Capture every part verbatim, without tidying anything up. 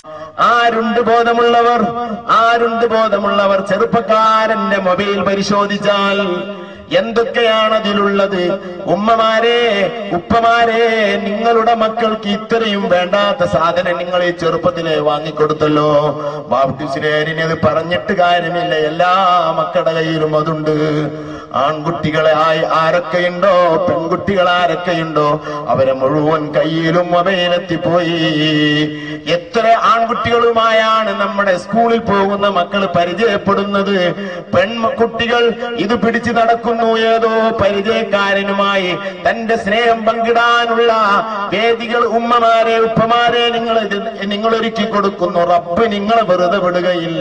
ആരുണ്ട് ബോധമുള്ളവർ? ആരുണ്ട് ബോധമുള്ളവർ? ചെറുപ്പക്കാരന്റെ മൊബൈൽ പരിശോധിച്ചാൽ എന്തൊക്കെയാണ് അതിലുള്ളത്? ഉമ്മമാരെ, ഉപ്പമാരെ, നിങ്ങളുടെ മക്കൾക്ക് ഇത്രയും വേണ്ടാത്ത സാധനം നിങ്ങൾ ഈ ചെറുപ്പത്തിലെ വാങ്ങിക്കൊടുത്തല്ലോ. ബാപ്റ്റിസ്റ്റുകാരിന് അത് പറഞ്ഞിട്ട് കാര്യമില്ല, എല്ലാ മക്കളുടെ കയ്യിലും അതുണ്ട്. ആൺകുട്ടികളെ ആയി ആരൊക്കെയുണ്ടോ, പെൺകുട്ടികൾ ആരൊക്കെയുണ്ടോ, അവരെ മുഴുവൻ കയ്യിലും മൊബൈലെത്തിപ്പോയി. എത്ര ആൺകുട്ടികളുമായാണ് നമ്മുടെ സ്കൂളിൽ പോകുന്ന മക്കൾ പരിചയപ്പെടുന്നത്? പെൺകുട്ടികൾ ഇത് പിടിച്ചു നടക്കുന്നു. ഏതോ പരിചയക്കാരനുമായി തന്റെ സ്നേഹം പങ്കിടാനുള്ള വേദികൾ ഉമ്മമാരെ, ഉപ്പമാരെ നിങ്ങൾ നിങ്ങൾ ഒരുക്കി കൊടുക്കുന്നു. റബ്ബ് നിങ്ങളെ വെറുതെ വിടുകയില്ല.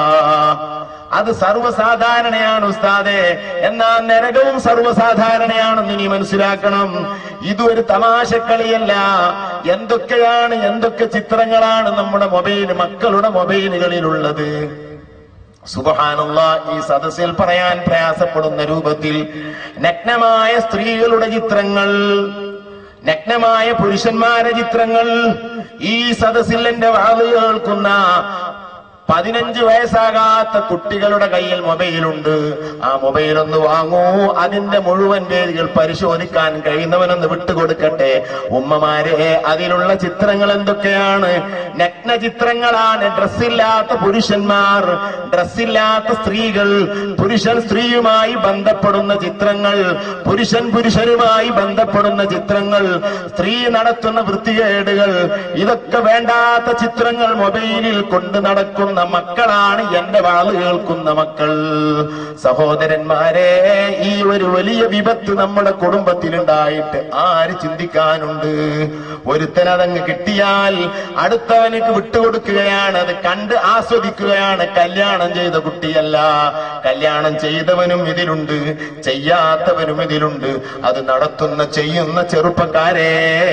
അത് സർവ്വസാധാരണയാണ് ഉസ്താദേ. എന്നാൽ നരകവും സർവ്വസാധാരണയാണെന്ന് നീ മനസ്സിലാക്കണം. ഇതൊരു തമാശക്കളിയല്ല. എന്തൊക്കെയാണ്, എന്തൊക്കെ ചിത്രങ്ങളാണ് നമ്മുടെ മൊബൈൽ, മക്കളുടെ മൊബൈലുകളിലുള്ളത്. സുബ്ഹാനല്ലാഹ്, ഈ സദസ്സിൽ പറയാൻ പ്രയാസപ്പെടുന്ന രൂപത്തിൽ നഗ്നമായ സ്ത്രീകളുടെ ചിത്രങ്ങൾ, നഗ്നമായ പുരുഷന്മാരുടെ ചിത്രങ്ങൾ. ഈ സദസ്സിൽ എന്റെ വാത് കേൾക്കുന്ന പതിനഞ്ച് വയസ്സാകാത്ത കുട്ടികളുടെ കയ്യിൽ മൊബൈലുണ്ട്. ആ മൊബൈൽ ഒന്ന് വാങ്ങൂ. അതിന്റെ മുഴുവൻ വേദികൾ പരിശോധിക്കാൻ കഴിയുന്നവനൊന്ന് വിട്ടുകൊടുക്കട്ടെ. ഉമ്മമാരെ, അതിലുള്ള ചിത്രങ്ങൾ എന്തൊക്കെയാണ്? നഗ്ന ചിത്രങ്ങളാണ്. ഡ്രസ്സില്ലാത്ത പുരുഷന്മാർ, ഡ്രസ്സില്ലാത്ത സ്ത്രീകൾ, പുരുഷൻ സ്ത്രീയുമായി ബന്ധപ്പെടുന്ന ചിത്രങ്ങൾ, പുരുഷൻ പുരുഷനുമായി ബന്ധപ്പെടുന്ന ചിത്രങ്ങൾ, സ്ത്രീ നടത്തുന്ന വൃത്തികേടുകൾ, ഇതൊക്കെ വേണ്ടാത്ത ചിത്രങ്ങൾ മൊബൈലിൽ കൊണ്ട് നടക്കുന്ന മക്കളാണ് എന്റെ വാള് കേൾക്കുന്ന മക്കൾ. സഹോദരന്മാരെ, ഈ ഒരു വലിയ വിപത്ത് നമ്മുടെ കുടുംബത്തിലുണ്ടായിട്ട് ആര് ചിന്തിക്കാനുണ്ട്? ഒരുത്തനതങ്ങ് കിട്ടിയാൽ അടുത്തവനക്ക് വിട്ടുകൊടുക്കുകയാണ്, അത് കണ്ട് ആസ്വദിക്കുകയാണ്. കല്യാണം ചെയ്ത കുട്ടിയല്ല, കല്യാണം ചെയ്തവനും ഇതിലുണ്ട്, ചെയ്യാത്തവനും ഇതിലുണ്ട്. അത് നടത്തുന്ന, ചെയ്യുന്ന ചെറുപ്പക്കാരെ,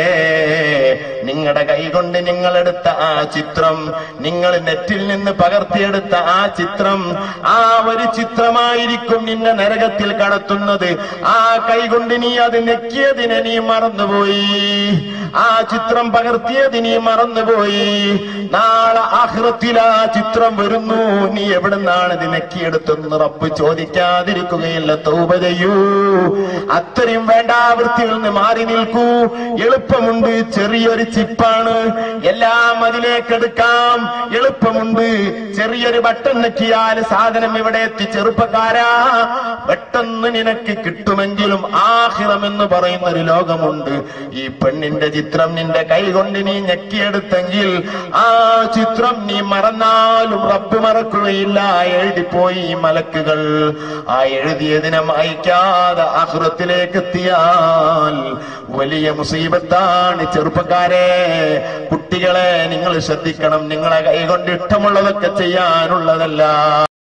നിങ്ങളുടെ കൈകൊണ്ട് നിങ്ങളെടുത്ത ആ ചിത്രം, നിങ്ങൾ നെറ്റിൽ നിന്ന് പകർത്തിയെടുത്ത ആ ചിത്രം, ആ ഒരു ചിത്രമായിരിക്കും നിന്നെ നരകത്തിൽ കടത്തുന്നത്. ആ കൈകൊണ്ട് നീ അത് നെക്കിയതിനെ നീ മറന്നുപോയി, ആ ചിത്രം പകർത്തിയത് നീ മറന്നുപോയി. നാളെ ആഖിറത്തിൽ ആ ചിത്രം വരുന്നു, നീ എവിടുന്നാണ് ഇത് നെക്കിയെടുത്തെന്ന് റബ്ബ് ചോദിക്കാതിരിക്കുകയില്ല. തൗബ ചെയ്യൂ. അത്രയും വേണ്ടാവൃത്തിയിൽ നിന്ന് മാറി നിൽക്കൂ. എളുപ്പമുണ്ട്, ചെറിയൊരു ചിപ്പാണ്, എല്ലാം അതിലേക്കെടുക്കാം. എളുപ്പമുണ്ട്, ചെറിയൊരു ബട്ടൺ നെക്കിയാൽ സാധനം ഇവിടെ എത്തി. ചെറുപ്പക്കാരാ, പെട്ടെന്ന് നിനക്ക് കിട്ടുമെങ്കിലും ആഖിറം എന്ന് പറയുന്ന ഒരു ലോകമുണ്ട്. ഈ പെണ്ണിന്റെ ചിത്രം നിന്റെ കൈ കൊണ്ട് നീ ഞെക്കിയെടുത്തെങ്കിൽ ആ ചിത്രം നീ മറന്നാലും റബ്ബ് മറക്കുകയില്ല. എഴുതിപ്പോയി ഈ മലക്കുകൾ. ആ എഴുതിയതിനെ മായ്ക്കാതെ ആഖിറത്തിലേക്ക് എത്തിയാൽ വലിയ മുസീബത്താണ്. ചെറുപ്പക്കാരെ, കുട്ടികളെ, നിങ്ങൾ ശ്രദ്ധിക്കണം. നിങ്ങളെ കൈ കൊണ്ട് ഇഷ്ടമുള്ളതൊക്കെ ചെയ്യാനുള്ളതല്ല.